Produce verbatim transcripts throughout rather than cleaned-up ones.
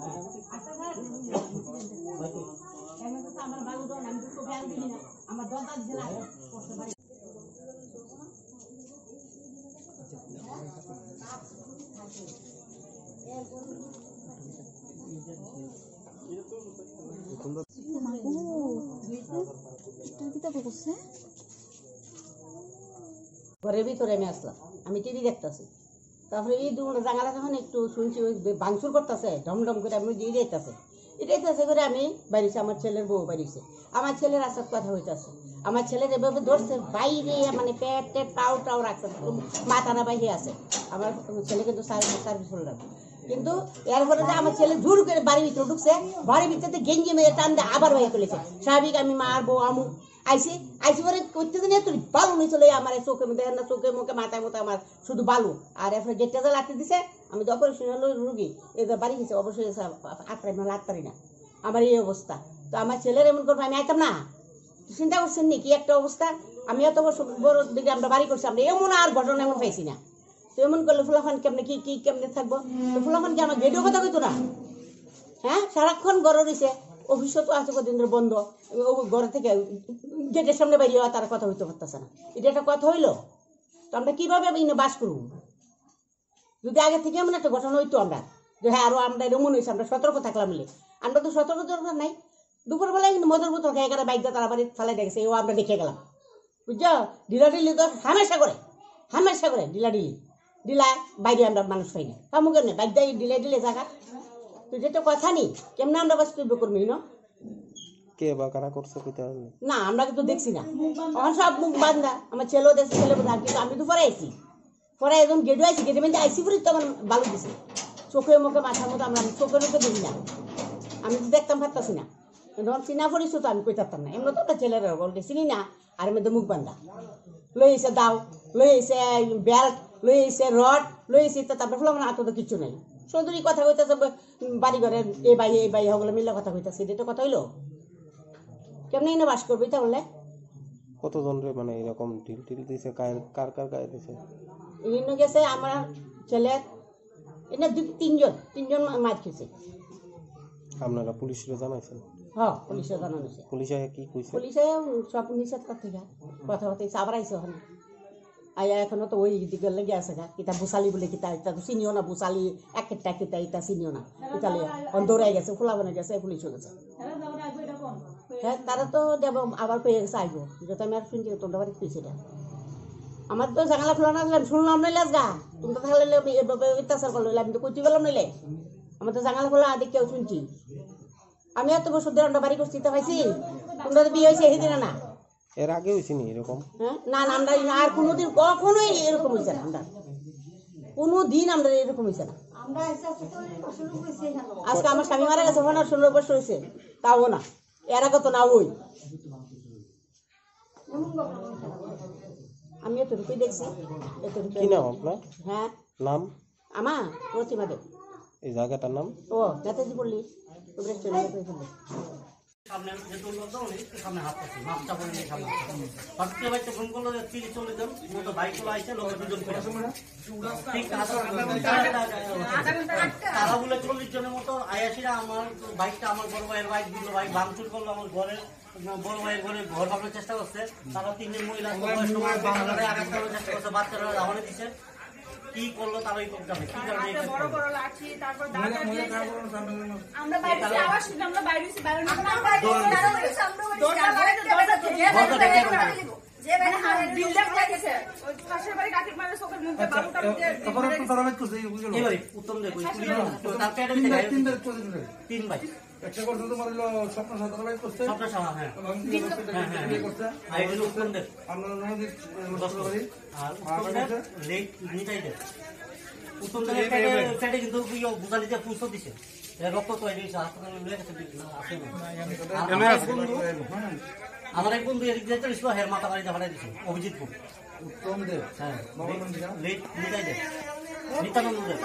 ঘরের ভিতরে আমি আসলাম, আমি টিভি দেখতেছি। তারপরে এই দুটো জাঙ্গালা যখন একটু শুনছি ওই ভাঙচুর করতেছে, ঢমঢম করে আমি দিয়ে দিতেছে এটাইতেছে করে আমি বাড়িছে। আমার ছেলের বউ বাড়িছে, আমার ছেলের আসার কথা হইতেছে। আমার ছেলের এভাবে ধরছে বাইরে, মানে পেট টেট পাও টাও রাখছে, মাথা না বাইরে আছে। আমার ছেলে কিন্তু সার্ভিস হোল্ডার, কিন্তু এরপরে যে আমার ছেলে জোর করে বাড়ির ভিতরে ঢুকছে, বাড়ির ভিতরে গেঞ্জি মেয়ে টান দিয়ে আবার বাইরে তুলেছে। স্বাভাবিক আমি মারবো আমু আইসি আইসি করে করতে দিনে তুই বালু নিয়ে চলে আমার চোখে দেখেন না, চোখে মুখে মাথায় মতো আমার শুধু বালু। আর এরপরে গেটটা যে লাগতে দিছে, আমি তো অপারেশন হলো রুগী, এই যে বাড়ি গেছে অবশ্যই আটটাই মানে আটটারি না, আমার এই অবস্থা। তো আমার ছেলের এমন করবো আমি আইতাম না, চিন্তা করছেন নি কি একটা অবস্থা। আমি এত বড় দিকে আমরা বাড়ি করছি, আমরা এমন আর ঘটনা এমন পাইছি না। তো এমন করলে ফুলাফান কেমনে কি কি কেমনে থাকবো? তো ফুলাফান কি আমার গেটেও কথা কইতো না? হ্যাঁ, সারাক্ষণ ঘর রয়েছে, অফিসও তো আছে কদিন বন্ধ, ঘর থেকে গেটের সামনে বাইরে তারা কথা হইতে পারতেছে না। এটা একটা কথা হইলো? তো আমরা কিভাবে বাস করবো? যদি আগে থেকে এমন একটা ঘটনা হইতো আমরা যে হ্যাঁ আরো আমরা এমন হয়েছে, আমরা সতর্ক থাকলাম বলে। আমরা তো সতর্ক দরকার নাই। দুপুরবেলায় কিন্তু মদের বোতল খেয়ে গেলে বাইকটা তারা বাড়ি ফালাই দেখেছে, এও আমরা দেখে গেলাম। বুঝছো, ডিলাডিলি তো হামেশা করে, হামেশা করে ডিলাডিলি ডিলা বাইরে আমরা মানুষ পাই না। কামুকের নেই বাইক দিয়ে ডিলে ডিলে জায়গা। তো যেটা কথা নেই কেমনে আমরা বাস্তব্য করবি না? কে বা কারা করছে না, আমরা কিন্তু দেখছি না, আমার সব মুখ বান্ধা। আমার ছেলেও দেখছে, ছেলে বোঝা, কিন্তু আমি তো পরে আইছি, পরে একদম গেটে আইছি, গেটে মেঝে আইসি পরে তো আমার বালু দিছে চোখে মুখে মাথার মতো। আমরা চোখে মুখে দেখি না, আমি তো দেখতাম পারতাছি না। যখন চিনা পড়িস তো আমি কই থাকতাম না, এমন তো একটা ছেলেরা বলতে চিনি না। আর মধ্যে মুখ বান্ধা লই এসে দাও, লই এসে বেল্ট, লই এসে রড, লই এসে তারপরে ফেলাম না, তো কিছু নেই। সদুরি কথা কইতেছে বাড়ি ঘরে, এ বাই এই বাই হগুলো মিলে কথা কইতেছে, এটা তো কথা হইলো? কেমনি না বাস করবি তাহলে? কতজন রে মানে এরকম ঢিল টিল দিছে, কার কার গায়ে দিছে? এগুলো গেছে আমার ছেলে, এটা দুই তিনজন তিনজন মার খেয়েছে। আপনারা পুলিশে জানাইছেন? হ্যাঁ, পুলিশে জানানো হয়েছে। পুলিশে কি কইছে? পুলিশে সব নিষেধ করতে গা কথা কথা আবার আইসে ওখানে আয়া, এখনো তো ওই দিকে লেগে আছে গা। কিতা বুসালি বলে কিতা, এটা তো চিনিও না, বুসালি একটা কিতা এটা চিনিও না। ইতালি দৌড়াই গেছে, খোলা বনে গেছে, পুলিশও গেছে। হ্যাঁ, তারা তো দেব আবার পেয়ে গেছে আইব, যেটা আমি আর শুনছি তোমরা বাড়ি পেয়েছি। আমার তো জানালা খোলা না, শুনলাম নইলে গা তোমরা থাকলে এভাবে অত্যাচার করলো, আমি তো কইতে গেলাম নইলে। আমার তো জানালা খোলা আদি কেউ শুনছি। আমি এত বছর ধরে আমরা বাড়ি করছি, তো পাইছি তোমরা তো বিয়ে হয়েছে সেদিন না, এর আগে হয়েছে নি এরকম? হ্যাঁ, না না, আমরা আর কোনোদিন কখনোই এরকম হয়েছে না, আমরা কোনো দিন আমরা এরকম হয়েছে না। আজকে আমার স্বামী মারা গেছে, ওখানে ষোলো বছর হয়েছে, তাও না, এর আগে তো না ওই আমি এতটুকুই দেখছি। কি নাম আপনার? হ্যাঁ, নাম আমার প্রতিমা দেব। এই জায়গাটার নাম? ও নেতাজি বললি সামনে যেহেতু সামনে হাত পাচ্ছি মাছটা করে নিয়ে সামনে হটকে বাইতে ফোন করলো যে তিরিশ চল্লিশ জন মতো বাইক গুলো আসছে, লোকের দুজন ঠিক তারা বলে চল্লিশ জনের মতো আয়াসিরা আমার বাইকটা, আমার বড় ভাইয়ের বাইক দুটো বাইক ভাঙচুর করলো, আমার ঘরের বড় ভাইয়ের ঘরে ঘর ভাঙার চেষ্টা করছে। তারা তিনজন মহিলা আঘাত করার চেষ্টা করছে, বাচ্চারা রাওয়ানে দিচ্ছে। কি করলো তারাই করতে হবে, কি কারণে বড় বড় লাঠি, তারপর আমরা বাইরে আওয়াজ শুনে আমরা বাইরে বাইরে আমরা বাইরে দরজা বাইরে দরজা থেকে যে মানে বিল্ডার লাগেছে ওই পাশের বাড়ি কাটির মানে চোখের মুখে বাবুটা দিয়ে তারপর তো তারা করছে বুঝলো এই উত্তম দেব তার পেটে তিন তিন ভাই একটা করতে তোমার হলো স্বপ্ন সাদা ভাই করতে স্বপ্ন সাদা। হ্যাঁ হ্যাঁ করতে আইডি উত্তম দেব আমরা নদীর দশ বাড়ি আর উত্তম দেব লেট নিটাই দেব উত্তম দেব পেটে পেটে কিন্তু ইও বুঝালিতে পুষো দিছে, রক্ত তো এই হাসপাতালে নিয়ে গেছে আছে। আমার এক বন্ধু এদিক দিয়ে চলেছিল, হের মাথা বাড়িতে ফাটাই দিচ্ছে অভিজিৎপুর উত্তম দেব। হ্যাঁ, লেট নিটাই দেব নিত্যানন্দ দেব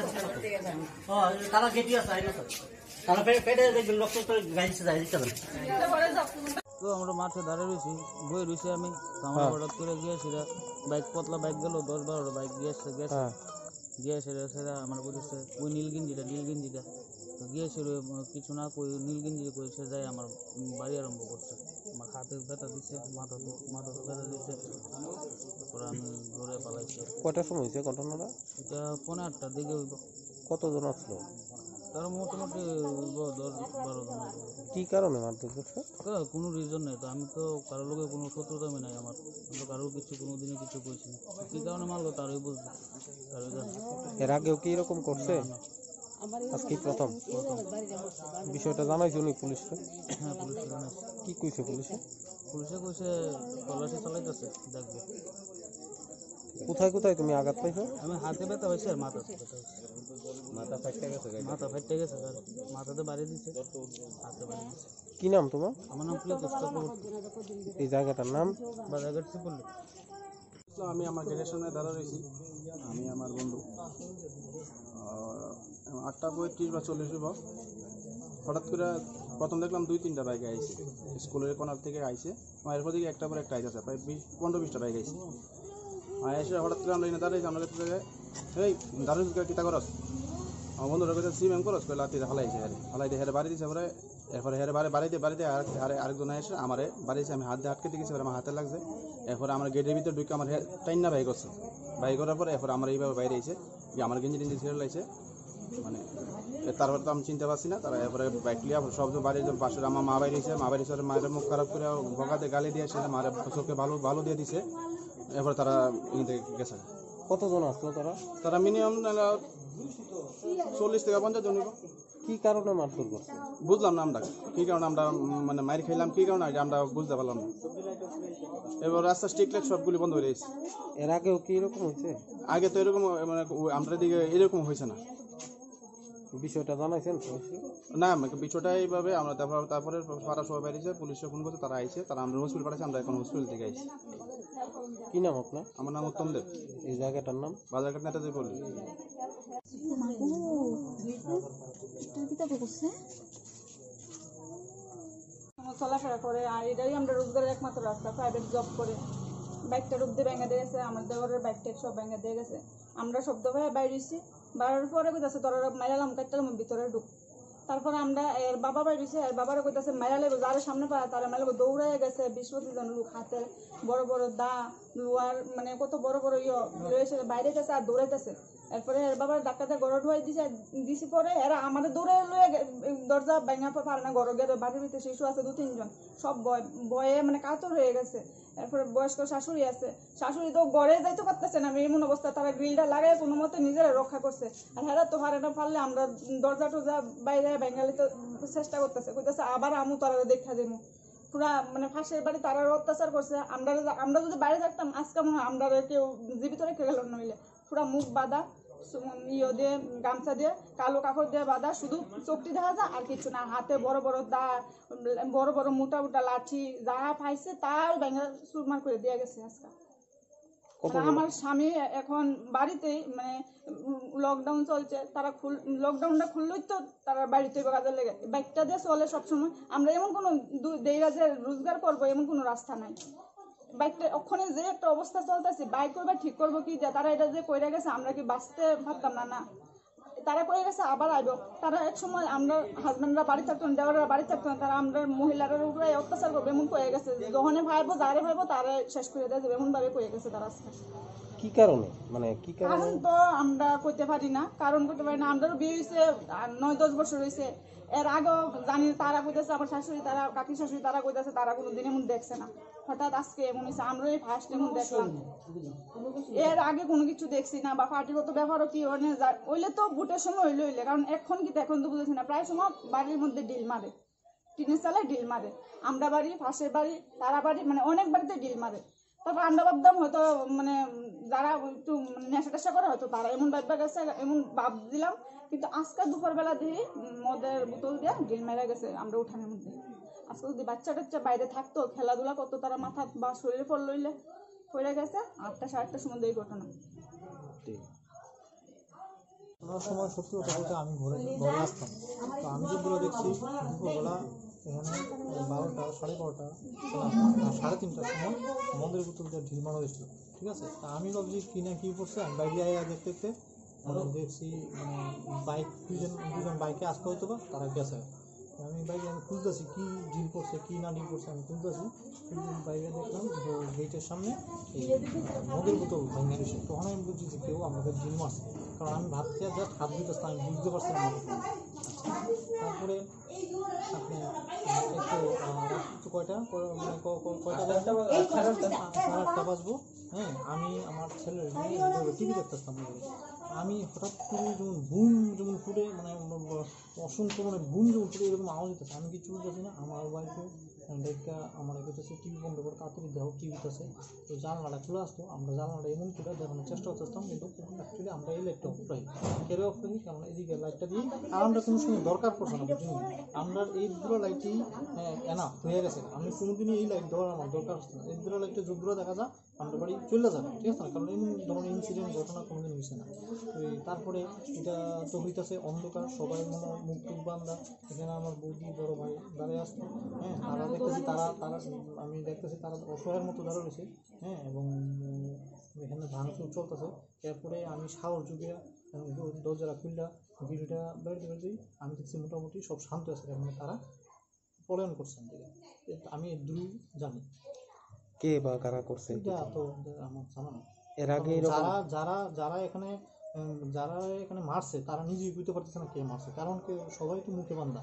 তারা গেটি আছে আইন তারা পেটে দেখবেন রক্ত গাই দিচ্ছে যায় দিতে পারে। তো আমরা মাঠে দাঁড়িয়ে রয়েছি, বই রয়েছি আমি, আমরা হঠাৎ করে গিয়ে সেটা বাইক পতলা বাইক গেল দশ বারোটা বাইক গিয়ে গেছে গিয়ে সেটা সেটা আমার বুঝেছে ওই নীল গেঞ্জিটা নীল গেঞ্জিটা গিয়ে সে কিছু না কই নীলগিঞ্জি কই সে যায় আমার বাড়ি আরম্ভ করছে, আমার হাতে ব্যথা দিচ্ছে, মাথা মাথা ব্যথা দিচ্ছে, তারপরে আমি ঘরে পালাইছি। কয়টার সময় হয়েছে ঘটনাটা? এটা পনেরো আটটার দিকে হইব। কতজন আসলো? তার মোটামুটি হইব দশ বারো জন হইব। কি কারণে মারধর করছে? কা- কোনো রিজন নেই তো, আমি তো কারোর লোকের কোনো শত্রুতামি নাই আমার, আমি তো কারোর কিছু কোনো দিনে কিছু কইছি না। কী কারণে মারলো তারই বুঝবে, তারই জানে। এর আগেও কি এরকম করছে? আজকে প্রথম বিষয়টা জানাইছো নি পুলিশকে? হ্যাঁ পুলিশে জানাইছে। কি কইছে পুলিশে? পুলিশে কইছে তল্লাশি চালাইতেছে, দেখবে। কোথায় কোথায় তুমি আঘাত পাইছো? আমি হাতে ব্যথা হয়েছে আর মাথা ব্যথা হয়েছে। মাথা ফাইটে গেছে, মাথা ফাইটে গেছে স্যার, মাথাতে বাড়ি দিচ্ছে, হাতে বাড়ি দিচ্ছে। কি নাম তোমার? আমার নাম প্রিয়তোষ চক্রবর্তী, এই জায়গাটার নাম? বাজারঘাট শ্রীপল্লী। তো আমি আমার গেটের সামনে দাঁড়া রয়েছি, আমি আমার বন্ধু আটটা পঁয়ত্রিশ বা চল্লিশ হইব, হঠাৎ করে প্রথম দেখলাম দুই তিনটা বাইক আইছে, স্কুলের কোনার থেকে আইছে, আমার এরপর দিকে একটা পর একটা আইতেছে, প্রায় বিশ পনেরো বিশটা বাইক আইছে। আর এসে হঠাৎ করে আমরা এনে দাঁড়াইছি, আমরা কাছে জায়গায় এই দাঁড়িয়ে কিতা করস, আমার বন্ধুরা কাছে সিম এম করস করে লাতিতে হালাইছে, হেরে হালাইতে হেরে বাড়ি দিয়েছে, পরে এরপরে হেরে বাড়ি বাড়িতে বাড়িতে আর আরেকজন এসে আমারে বাড়িছে, আমি হাত দিয়ে আটকে দিয়েছি, আমার হাতে লাগছে, এরপরে আমার গেটের ভিতরে ঢুকে আমার টাইন না বাইক করছে, বাইক করার পরে এরপরে আমার এইভাবে বাইরে এসে যে আমার গেঞ্জি টেঞ্জি ছেড়ে লাগছে, মানে তারপরে তো আমি চিনতে পারছি না, তারা এরপরে বাইক লিয়া সব বাড়ির পাশে আমার মা বাইরে এসে মা বাইরে এসে মায়ের মুখ খারাপ করে ভগাতে গালি দিয়ে এসে মায়ের চোখে ভালো ভালো দিয়ে দিছে, এরপরে তারা ইতে গেছে। কতজন আসলো তারা? তারা মিনিমাম চল্লিশ থেকে পঞ্চাশ জন হইব। কি কারণে মারধর করছে? বুঝলাম না আমরা কী কারণে আমরা মানে মায়ের খাইলাম, কী কারণে আমরা বুঝতে পারলাম না। এবার রাস্তা স্ট্রিট লাইট সবগুলি বন্ধ হয়ে গেছে। এর আগেও কি এরকম হয়েছে? আগে তো এরকম মানে আমরা দিকে এরকম হয়েছে না। বিষয়টা জানাইছেন পুলিশকে? না বিষয়টা এইভাবে আমরা তারপর তারপরে পাড়া সবাই বেরিয়েছে, পুলিশে ফোন করছে, তারা আইছে, তারা আমরা হসপিটাল পাঠাচ্ছি, আমরা এখন হসপিটাল থেকে আইছি। কি নাম আপনার? আমার নাম উত্তম দেব, এই জায়গাটার নাম? বাজারঘাট নেতাজি বললি। চলাফেরা করে, আর এটাই আমরা রোজগারের একমাত্র রাস্তা। প্রাইভেট জব করে বাইকটা রূপ দিয়ে ভেঙে দিয়ে গেছে, আমার দেওয়ারের বাইকটা সব ভেঙে দিয়ে গেছে। আমরা শব্দ ভাই বাইরেছি, বাড়ার পরে কইতাছে তোরা মাইরালাম কাটতাম ভিতরে ঢুক। তারপরে আমরা এর বাবা বাইরেছি, এর বাবারা কইতাছে মাইরা লাগবে, যারা সামনে পায় তারা মাইরালে দৌড়ে গেছে। বিশ পঁচিশ জন লোক হাতে বড় বড় দা লোয়ার মানে কত বড় বড় ইয়ে রয়েছে, বাইরে গেছে আর দৌড়াইতেছে। এরপরে এর বাবার ডাক্তারতে গড় ঢুয়াই দিছে দিছি, পরে এরা আমাদের দৌড়ে লয়ে দরজা ভাঙা পারে না, গড় গেলে বাড়ির ভিতরে শিশু আছে দু তিনজন, সব বয় বয়ে মানে কাতর হয়ে গেছে। এরপরে বয়স্ক শাশুড়ি আছে, শাশুড়ি তো গড়ে যাইতে পারতেছে না, এমন অবস্থা, তারা গ্রিলটা লাগাই কোনো মতে নিজেরা রক্ষা করছে। আর হেরা তো হারে না পারলে আমরা দরজা টরজা বাইরে বেঙ্গালি তো চেষ্টা করতেছে, কইতেছে আবার আমু তারা দেখা দেবো। পুরা মানে ফাঁসের বাড়ি তারা অত্যাচার করছে। আমরা আমরা যদি বাইরে থাকতাম আজকে মনে হয় আমরা কেউ জীবিত রেখে গেল নইলে। পুরা মুখ বাঁধা, ইয়ে দিয়ে গামছা দিয়ে কালো কাপড় দিয়ে বাঁধা, শুধু চোখটি দেখা যায় আর কিছু না। হাতে বড় বড় দা, বড় বড় মোটা মোটা লাঠি, যা পাইছে তার ব্যাঙ্গা চুরমার করে দিয়ে গেছে আজকে। আমার স্বামী এখন বাড়িতেই মানে লকডাউন চলছে, তারা খুল লকডাউনটা খুললেই তো তারা বাড়িতে কাজে লেগে বাইকটা দিয়ে চলে সবসময়। আমরা এমন কোনো দেইরা যে রোজগার করবো এমন কোনো রাস্তা নাই। বাইকটা ওখানে যে একটা অবস্থা চলতেছে, বাইক করবে ঠিক করবো কি, যে তারা এটা যে কইরা গেছে আমরা কি বাঁচতে পারতাম না? না, তারা কয়ে গেছে আবার আইব। তারা এক সময় আমরা হাজব্যান্ডরা বাড়ি থাকতো না, দেওয়াররা বাড়ি থাকতো না, তারা আমরা মহিলাদের উপরে অত্যাচার করবে এমন কয়ে গেছে। যখন ভাইবো যারে ভাইবো তারা শেষ করে দেয় এমন ভাবে কয়ে গেছে তারা। কি কারণে মানে কি কারণে? কারণ তো আমরা কইতে পারি না, কারণ করতে পারি না। আমাদেরও বিয়ে হয়েছে নয় দশ বছর হয়েছে, এর আগেও জানি তারা কইতেছে, আমার শাশুড়ি তারা কাকি শাশুড়ি তারা কইতেছে তারা কোনোদিন এমন দেখছে না। হঠাৎ আজকে এমন হয়েছে, আমরা এই ফার্স্ট এমন দেখলাম। এর আগে কোনো কিছু দেখছি না, বা পার্টিগত ব্যাপারও কি হইলে তো বুটের সময় হইলে হইলে, কারণ এখন কি এখন তো বুঝেছি না, প্রায় সময় বাড়ির মধ্যে ডিল মারে, টিনের চালায় ডিল মারে। আমরা বাড়ি, পাশের বাড়ি, তারা বাড়ি, মানে অনেক বাড়িতে ডিল মারে। তারপর আমরা ভাবতাম হয়তো মানে যারা একটু নেশা টেশা করে হয়তো তারা এমন ভাববা গেছে, এমন ভাব দিলাম। কিন্তু আজকে দুপুরবেলা দিয়ে মদের বোতল দিয়ে ডিল মেরা গেছে আমরা উঠানের মধ্যে। আজকে যদি বাচ্চা টাচ্চা বাইরে থাকতো, খেলাধুলা করতো, তারা মাথা বা শরীরে ফল লইলে পড়ে গেছে। আটটা সাড়ে আটটার সময় এই ঘটনা। সময় সত্যি কথা বলতে আমি ঘরে ঘরে আসতাম, তো আমি যেগুলো দেখছি দুপুরবেলা এখানে বারোটা সাড়ে বারোটা সাড়ে তিনটার সময় মন্দিরের বোতল দিয়ে ঢিল মারা হয়েছিল, ঠিক আছে। তা আমি ভাবছি কি না কি করছে, আমি বাইরে আয়া দেখতে দেখতে আমি দেখছি মানে বাইক দুজন দুজন বাইকে আসতে হয়তো বা তারা গেছে। আমি বাইকে আমি খুঁজতেছি কী ডিল করছে কী না ডিল করছে আমি খুঁজতেছি, বাইরে দেখলাম গেটের সামনে এই মদের বোতল ভেঙে গেছে। তখন আমি বুঝছি যে কেউ আমাদের ডিল মারছে, কারণ আমি ভাবতে জাস্ট হাত দিতেছি আমি বুঝতে পারছি না। তারপরে আপনি একটু কয়টা মানে কয়টা সাড়ে আটটা বাজবো, হ্যাঁ আমি আমার ছেলের টিভি দেখতেছিলাম। আমি হঠাৎ করে যেমন বুম যেমন ফুটে মানে অসংখ্য মানে বুম যেমন ফুটে এরকম আওয়াজ দিতেছে, আমি কিছু বুঝতেছি না। আমার ওয়াইফে দেখা আমার এগোতেছে টিভি বন্ধ করে তাড়াতাড়ি দেখো টিভিতেছে, তো জানলাটা খুলে আসতো। আমরা জানলাটা এমন করে দেখানোর চেষ্টা করতেছিলাম, কিন্তু অ্যাকচুয়ালি আমরা এই লাইটটা অফ করি কেন অফ করি কারণ এদিকে লাইটটা দিই আর আমরা কোনো সময় দরকার পড়ছে না, বুঝলি আমরা এই দুটো লাইটই এনা হয়ে গেছে। আমি কোনোদিনই এই লাইট দেওয়ার আমার দরকার হচ্ছে না। এই দুটো লাইটটা যদ্দূরা দেখা যায় আমরা বাড়ি চলে যাবে, ঠিক আছে না, কারণ এমন ধরনের ইনসিডেন্ট ঘটনা কোনোদিন হয়েছে না। ওই তারপরে এটা তো হইতেছে অন্ধকার, সবাই মনে মুখ টুক বান্ধা, এখানে আমার বৌদি বড় ভাই দাঁড়িয়ে আসতো, হ্যাঁ তারা দেখতেছি তারা তারা আমি দেখতেছি তারা অসহায়ের মতো দাঁড়িয়ে রয়েছে, হ্যাঁ এবং এখানে ভাঙচুর চলতেছে। এরপরে আমি সাহস যুগিয়া দরজাটা খুললা গিলটা বেরোতে বেরোতেই আমি দেখছি মোটামুটি সব শান্ত আছে, মানে তারা পলায়ন করছেন দিকে। আমি দ্রুত জানি কে বা কারা করছে এটা তো আমার জানা না। এর আগে যারা যারা যারা এখানে যারা এখানে মারছে তারা নিজেই বুঝতে পারতেছে না কে মারছে, কারণ কে সবাই তো মুখে বান্ধা।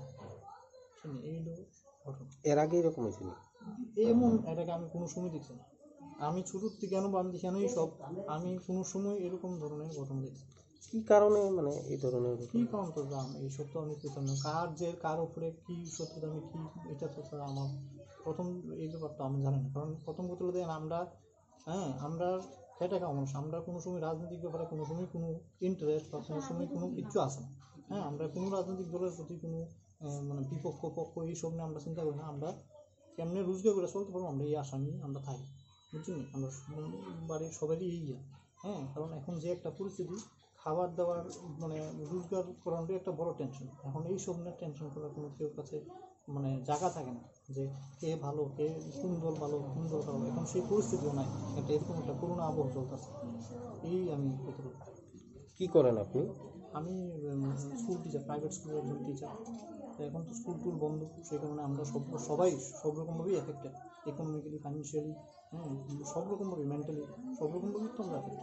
এই ঘটনা এর আগে এরকম হয়েছিল এমন এটাকে আমি কোনো সময় দেখছি না। আমি ছোটোর থেকে কেন আমি দেখি এই সব আমি কোনো সময় এরকম ধরনের ঘটনা দেখছি। কি কারণে মানে এই ধরনের কী কারণ তো জান এই সব তো আমি বুঝতাম না, কার যে কার উপরে কী সত্যতা আমি কী এটা তো আমার প্রথম এই ব্যাপারটা আমি জানি না। কারণ প্রথম কথা হলো দেখেন আমরা হ্যাঁ আমরা খেটে খাওয়া মানুষ, আমরা কোনো সময় রাজনৈতিক ব্যাপারে কোনো সময় কোনো ইন্টারেস্ট বা কোনো সময় কোনো কিচ্ছু আসে না। হ্যাঁ আমরা কোনো রাজনৈতিক দলের প্রতি কোনো মানে বিপক্ষ পক্ষ এইসব নিয়ে আমরা চিন্তা করি না। আমরা কেমনে রোজগার করে চলতে পারবো আমরা এই আশা নিয়ে আমরা থাকি, বুঝছেন। আমরা বাড়ির সবারই এই হ্যাঁ কারণ এখন যে একটা পরিস্থিতি খাবার দাবার মানে রোজগার করানোটাই একটা বড় টেনশন। এখন এই সব নিয়ে টেনশন করার কোনো কেউ কাছে মানে জায়গা থাকে না যে কে ভালো কে কোন দল ভালো কোন দল ভালো, এখন সেই পরিস্থিতিও নাই। একটা এরকম একটা করোনা আবহ চলতেছে। এই আমি কতটুকু কি করেন আপনি? আমি স্কুল টিচার, প্রাইভেট স্কুলের একজন টিচার। তো এখন তো স্কুল টুল বন্ধ, সেই কারণে আমরা সব সবাই সব রকমভাবেই এফেক্টেড, ইকোনমিক্যালি ফাইন্যান্সিয়ালি, হ্যাঁ সব রকমভাবেই মেন্টালি সব রকমভাবেই তো আমরা এফেক্টেড।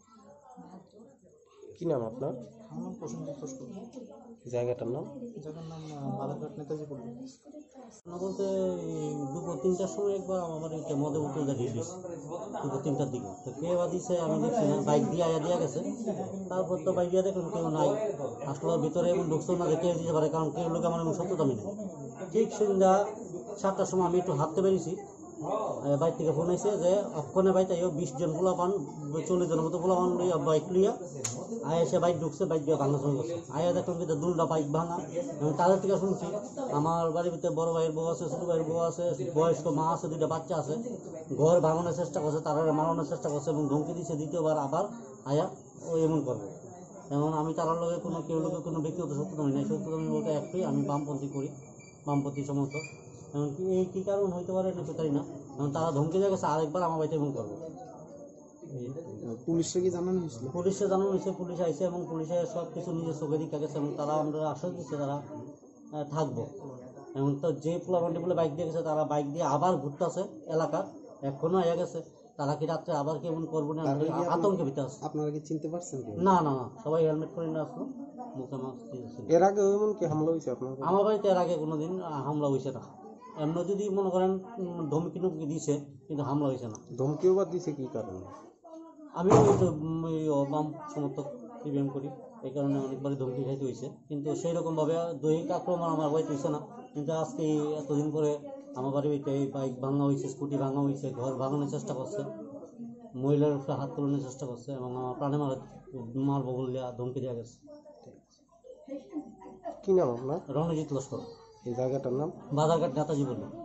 কি নাম আপনার? আমার নাম প্রসেনজিৎ লস্কর। জায়গাটার নাম? জায়গার নাম বালাঘাট নেতাজি পল্লী। না বলতে দুপুর তিনটার সময় একবার আমার এটা মদের বোতল দেখিয়ে দিয়েছে দুপুর তিনটার দিকে। তো কে বা দিছে আমি দেখছি না, বাইক দিয়ে আয়া দিয়ে গেছে। তারপর তো বাইক দিয়ে দেখলাম কেউ নাই, আসলে ভিতরে এমন ঢুকছেও না যে কে দিতে পারে, কারণ কেউ লোক আমার এমন সত্য দামি নেই। ঠিক সন্ধ্যা সাতটার সময় আমি একটু হাঁটতে বেরিয়েছি, বাইক থেকে ফোন হয়েছে যে অক্ষণে বাইক আইও বিশ জন পোলা পান চল্লিশ জনের মতো পোলা পান লইয়া বাইক লইয়া আয়া এসে বাইক ঢুকছে, বাইক দিয়ে ভাঙা শুরু করছে। আয়া দেখলাম কিন্তু দুলটা বাইক ভাঙা। আমি তাদের থেকে শুনছি আমার বাড়ির ভিতরে বড় ভাইয়ের বউ আছে, ছোটো ভাইয়ের বউ আছে, বয়স্ক মা আছে, দুইটা বাচ্চা আছে। ঘর ভাঙানোর চেষ্টা করছে, তারা মারানোর চেষ্টা করছে এবং ধমকি দিচ্ছে দ্বিতীয়বার আবার আয়া ও এমন করবে। যেমন আমি তারার লগে কোনো কেউ লোকের কোনো ব্যক্তিগত সত্যদামি নাই, সত্যদামি বলতে একটাই, আমি বামপন্থী করি, বামপন্থী সমর্থক। এমন কি এই কী কারণ হইতে পারে না জানি না, কারণ তারা ধমকি দিয়ে গেছে আরেকবার আমার বাড়িতে এমন করবে। পুলিশে কি জানানো হয়েছিল? পুলিশে জানানো হয়েছে, পুলিশ আইসে এবং পুলিশে সব কিছু নিজের চোখে দেখা গেছে এবং তারা আমরা আশ্বাস দিচ্ছে তারা থাকবো। এবং তো যে পোলা বান্ডি বলে বাইক দিয়ে গেছে তারা বাইক দিয়ে আবার ঘুরতেছে এলাকা, এখনো আয়া গেছে। তারা কি রাত্রে আবার কেমন করবো না আতঙ্কে ভিতরে আছে। আপনারা কি চিনতে পারছেন? না না না সবাই হেলমেট পরে না আসলো, মুখে মাস্ক দিয়েছে। এর আগে এমন কি হামলা হয়েছে আপনার? আমার বাড়িতে এর আগে কোনোদিন হামলা হয়েছে না। এমনি যদি মনে করেন ধমকি টমকি দিছে, কিন্তু হামলা হয়েছে না। ধমকিও বা দিছে কি কারণে? আমি বাম সমর্থক সিপিএম করি, এই কারণে অনেকবারই ধমকি খাইতে হয়েছে, কিন্তু সেই রকমভাবে দৈহিক আক্রমণ আমার বাড়িতে হয়েছে না। কিন্তু আজকে এতদিন পরে আমার বাড়িতে এই বাইক ভাঙা হয়েছে, স্কুটি ভাঙা হয়েছে, ঘর ভাঙানোর চেষ্টা করছে, মহিলার উপরে হাত তোলানোর চেষ্টা করছে এবং আমার প্রাণে মারা মারবো বললে ধমকি দেওয়া গেছে। কি নাম আপনার? রণজিৎ লস্কর। এই জায়গাটার নাম? বাজারঘাট নেতাজি বলি।